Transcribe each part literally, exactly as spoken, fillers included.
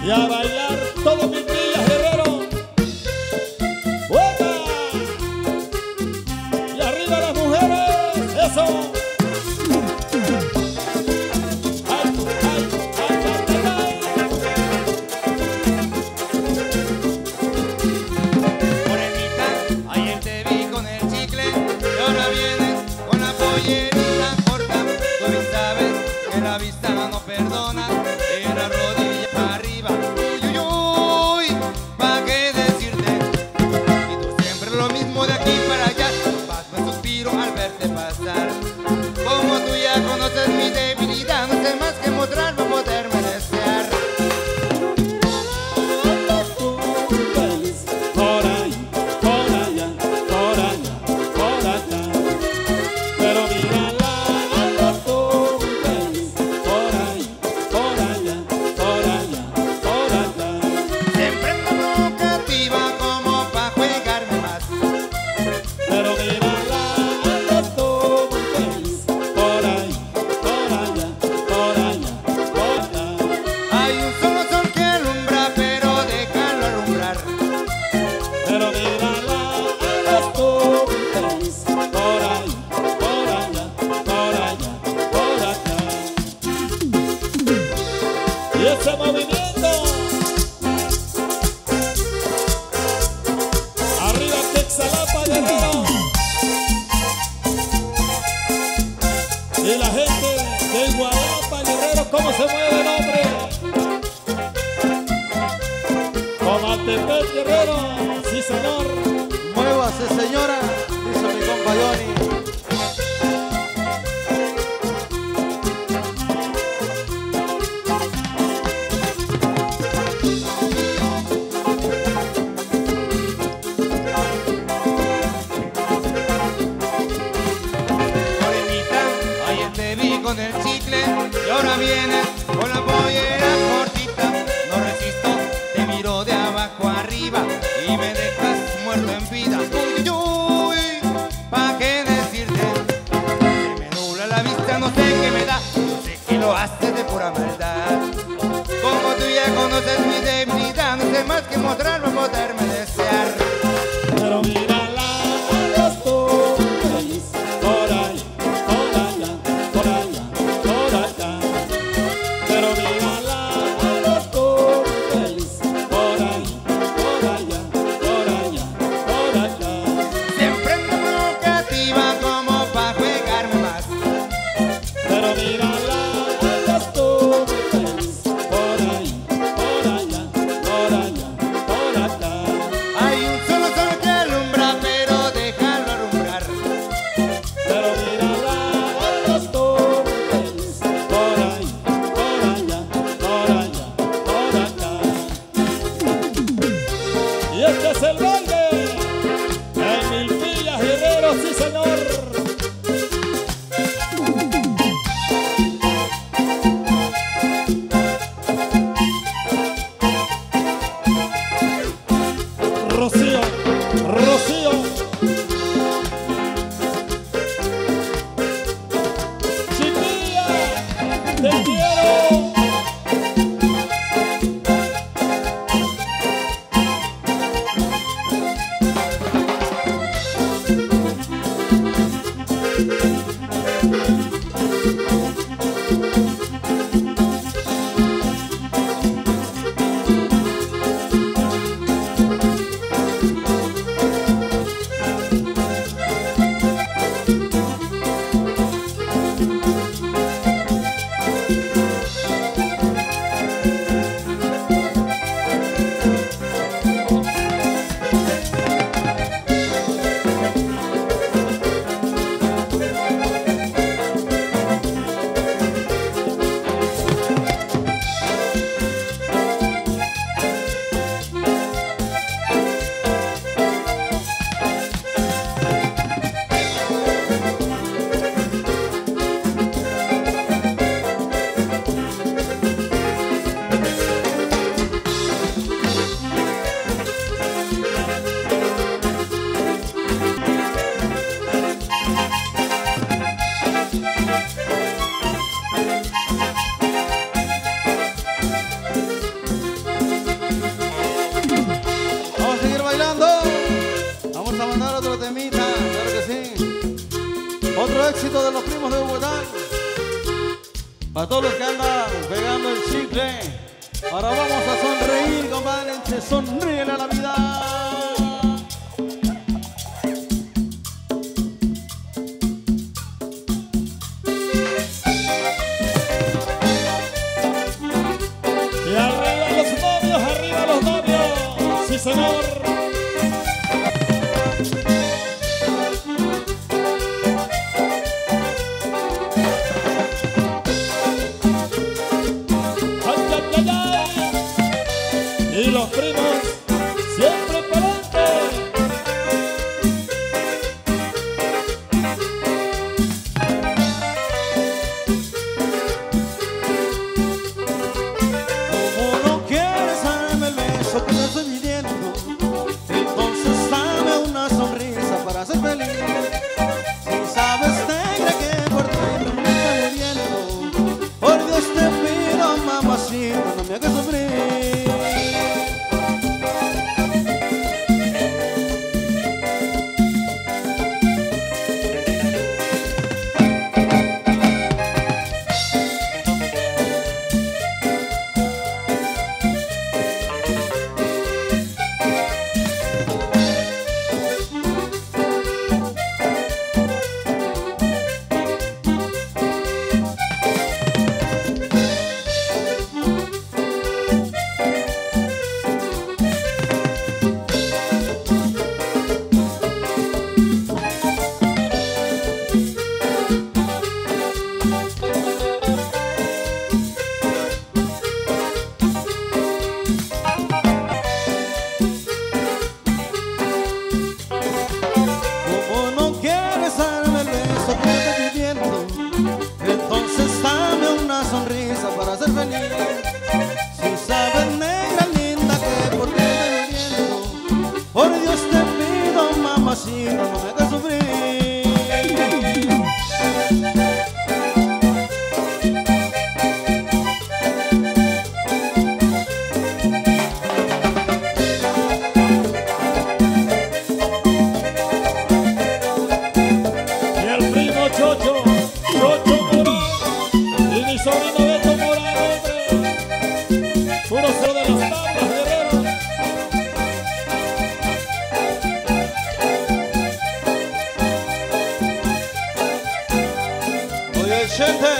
Y a bailar todos mis días, guerrero. ¡Uepa! Y arriba las mujeres, eso. La vista no perdona, de la rodilla para arriba, uy, uy, uy, ¿pa' qué decirte? Y tú siempre lo mismo de aquí para allá, paso el suspiro al verte pasar. Como tú ya conoces mi debilidad, no sé más que mostrar para poderme desear. Por ahí, por allá, por allá, por acá. Pero mírala. Y ese movimiento, arriba Texalapa, guerrero. Y la gente de Igualapa, guerrero, ¿cómo se mueve el hombre? Comatepec, guerrero, sí señor. Muévase, señora, dice mi compa Johnny. Con el chicle y ahora vienes con la pollera cortita. No resisto, te miro de abajo arriba y me dejas muerto en vida. Uy, uy, ¿pa' qué decirte? Se me nubla la vista, no sé qué me da, no sé que lo haces de pura maldad. Como tú ya conoces mi debilidad, no sé más que mostrar para poderme desear. Pero mírala, andas tú feliz, por ahí, por allá, por allá, por acá. Pero mírala, andas tú feliz, por ahí, por allá, por allá, por acá. Siempre me provocativa como para jugarme más. Pero mírala, andas tú feliz, por ahí, por allá, por allá, por acá. Hay un solo sol que alumbra, pero déjalo alumbrar. Pero mírala, andas tú feliz, por ahí, por allá, por allá, por acá. Y este es el baile en Milpillas, guerrero, sí señor. Rocío, Rocío. Chiquilla, te quiero. Otro éxito de los primos de Bogotá. Para todos los que andan pegando el chicle. Ahora vamos a sonreír, compadre. Se sonríe a la vida. Y arriba los novios, arriba los novios. Sí, señor. Y los primos siempre para adelante. Como no quieres darme el beso que te estoy pidiendo, entonces dame una sonrisa para ser feliz. Si sabes, negra, que por ti me estoy muriendo, por Dios te pido, mamacita, no me hagas sufrir. Entonces dame una sonrisa para ser feliz. Si sabes, negra linda, que por ti estoy muriendo, por Dios te pido, mamacita, no me hagas sufrir. Y el primo Chocho, Chocho Morán, y mi sobrino Beto Morán, hombre, puro cero de las tablas, guerrero. Oye, gente,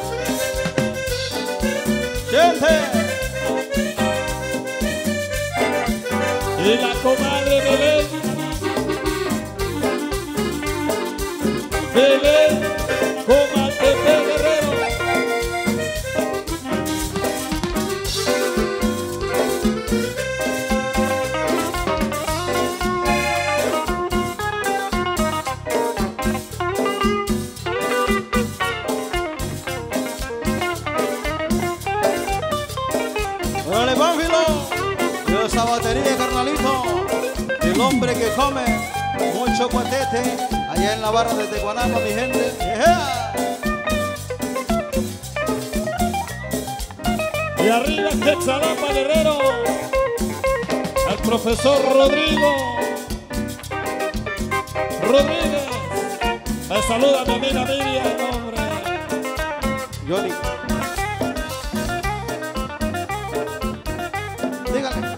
gente. Y la comadre Belén, Belén, comadre de Guerrero. Órale, Pánfilo, y esa batería, carnalito, el hombre que come mucho cuatete, allá en la barra de Tecuanapa, mi gente. Yeah. Y arriba Quetzalapa, Guerrero, el profesor Rodrigo Rodríguez. Me saluda mi amiga Miriam, hombre. Johnny, dígale.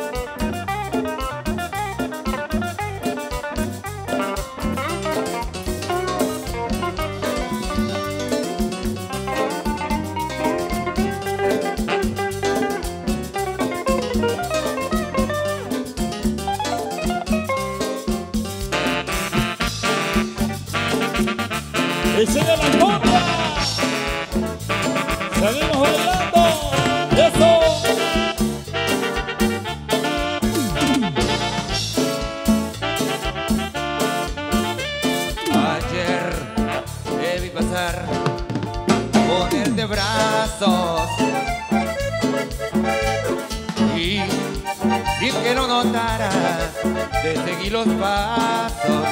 Y sigue la conga. Seguimos bailando. Eso. Ayer te vi pasar, ponerte brazos y sin que lo notara, te seguí los pasos.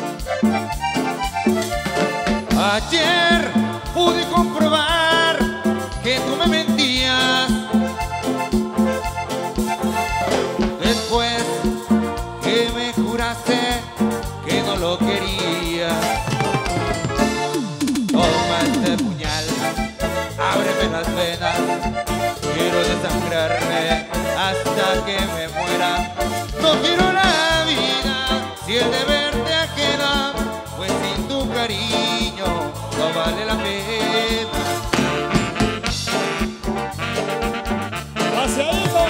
Ayer pude comprobar que tú me mentías. Después que me juraste que no lo querías. vale la pena. Paseadito.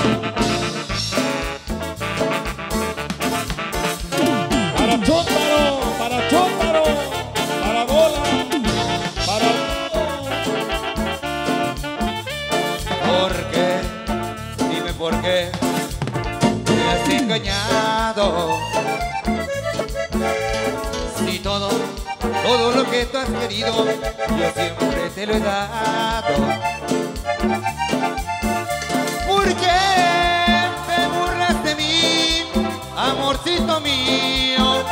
Para Chóntaro, para Chóntaro, para Bola, para ¿Por qué? Dime por qué me has engañado. Si todo, todo lo que tú has querido, yo siempre te lo he dado. ¿Por qué te burlas de mí, amorcito mío?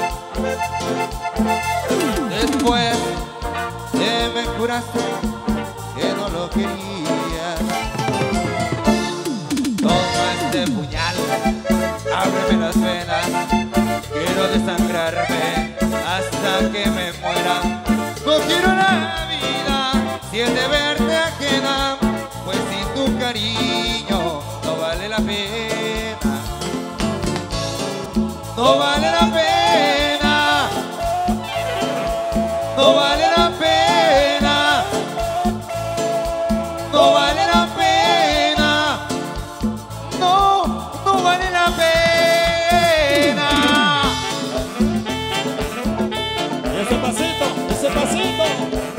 Después de me juraste que no lo querías. Toma este puñal, ábreme las venas, quiero desangrarme hasta que me muera. No quiero la vida si es de verte ajena, pues sin tu cariño no vale la pena. No vale la pena. No vale la pena. No vale la pena. No, no vale la pena. ese pasito, ese pasito.